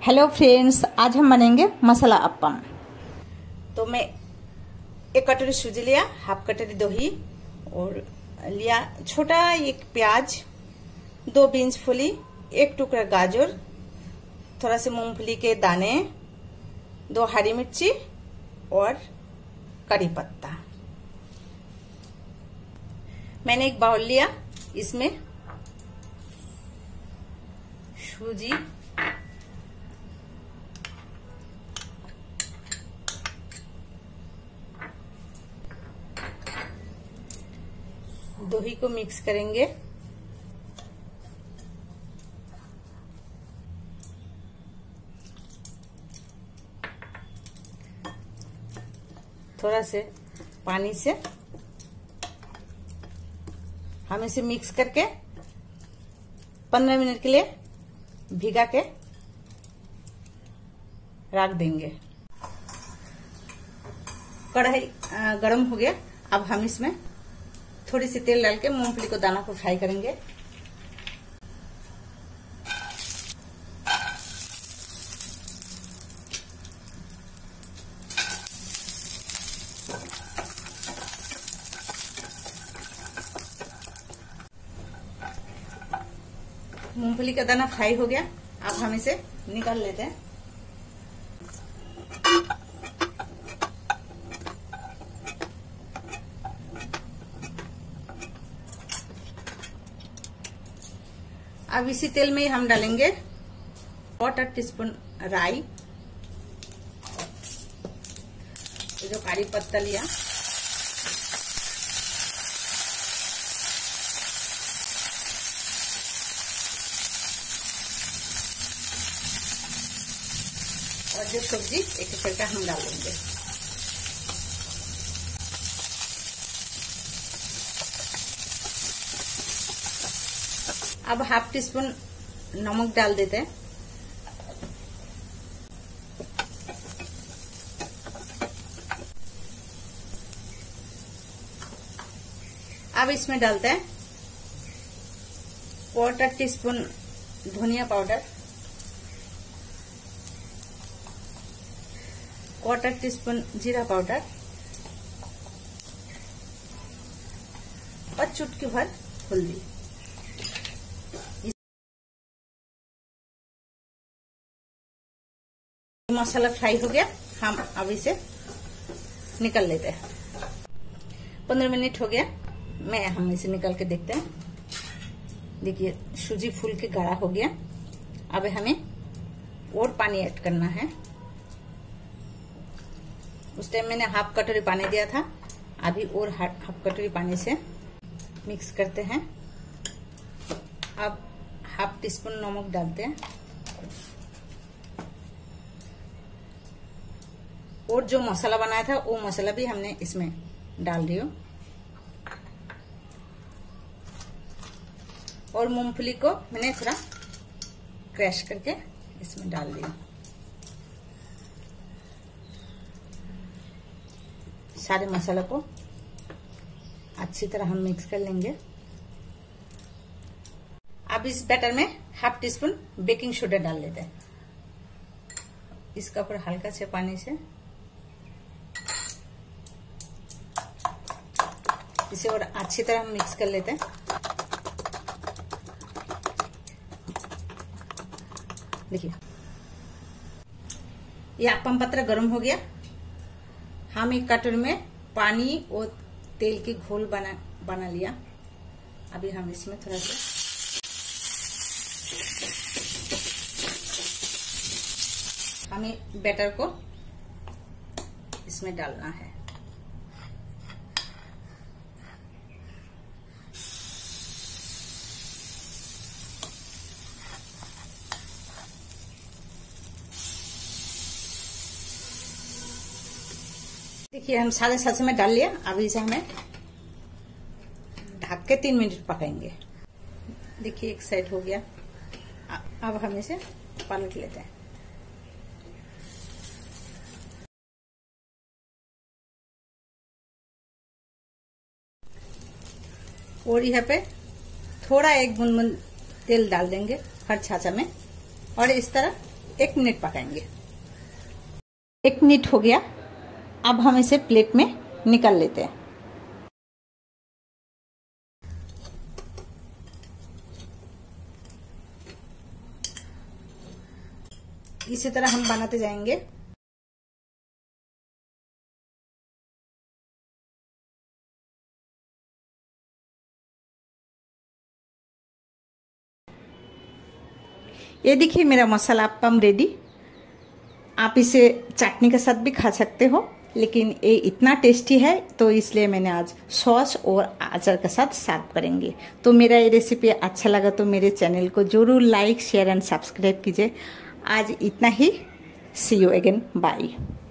Hello friends, आज हम बनेंगे मसाला अप्पम। तो मैं 1 कटोरी सूजी लिया, हाफ कटोरी दही और लिया छोटा 1 प्याज, 2 बीन्स फुली, 1 टुकड़ा गाजर, थोड़ा से मूंगफली के दाने, 2 हरी मिर्ची और करी पत्ता। मैंने एक बाउल लिया, इसमें सूजी, दही को मिक्स करेंगे। थोड़ा से पानी से हम इसे मिक्स करके 15 मिनट के लिए भिगा के रख देंगे। कढ़ाई गरम हो गया। अब हम इसमें थोड़ी सी तेल डाल के मूंगफली को दाना को फ्राई करेंगे। मूंगफली का दाना फ्राई हो गया। अब हम इसे निकाल लेते हैं। अब इसी तेल में हम डालेंगे 1/4 टीस्पून राई, जो करी पत्ता लिया, और जो सब्जी एक करके हम डाल देंगे। अब 1/2 टीस्पून नमक डाल देते हैं। अब इसमें डालते हैं 1/4 टीस्पून धनिया पाउडर, 1/4 टीस्पून जीरा पाउडर और चुटकी भर हल्दी। मसाला फ्राई हो गया। हम अब इसे निकल लेते हैं। 15 मिनट हो गया। हम इसे निकाल के देखते हैं। देखिए सूजी फूल के गाढ़ा हो गया। अब हमें और पानी ऐड करना है। उस टाइम मैंने 1/2 कटोरी पानी दिया था। अभी और 1/2 कटोरी पानी से मिक्स करते हैं। अब 1/2 टीस्पून नमक डालते हैं और जो मसाला बनाया था वो मसाला भी हमने इसमें डाल दिया और मूंगफली को मैंने थोड़ा क्रश करके इसमें डाल दिया। सारे मसाला को अच्छी तरह हम मिक्स कर लेंगे। अब इस बैटर में 1/2 टीस्पून बेकिंग सोडा डाल लेते हैं। इसका ऊपर हल्का से पानी से इसे और अच्छी तरह हम मिक्स कर लेते हैं। देखिए ये अप्पम पत्र गर्म हो गया। हम 1 कटोरी में पानी और तेल की घोल बना लिया। अभी हम इसमें थोड़ा सा हमें बैटर को इसमें डालना है। देखिए हम सारे सब्जी में डाल लिया। अभी इसे हमें ढक के 3 मिनट पकाएंगे। देखिए एक साइड हो गया। अब हम इसे पलट लेते हैं। और यहाँ पे थोड़ा 1 बूंद तेल डाल देंगे हर छाछा में और इस तरह 1 मिनट पकाएंगे। 1 मिनट हो गया। अब हम इसे प्लेट में निकाल लेते हैं। इसी तरह हम बनाते जाएंगे। ये देखिए मेरा मसाला अप्पम रेडी। आप इसे चटनी के साथ भी खा सकते हो, लेकिन ये इतना टेस्टी है तो इसलिए मैंने आज सॉस और अचार के साथ सर्व करेंगे। तो मेरा ये रेसिपी अच्छा लगा तो मेरे चैनल को जरूर लाइक शेयर एंड सब्सक्राइब कीजिए। आज इतना ही। See you again, bye.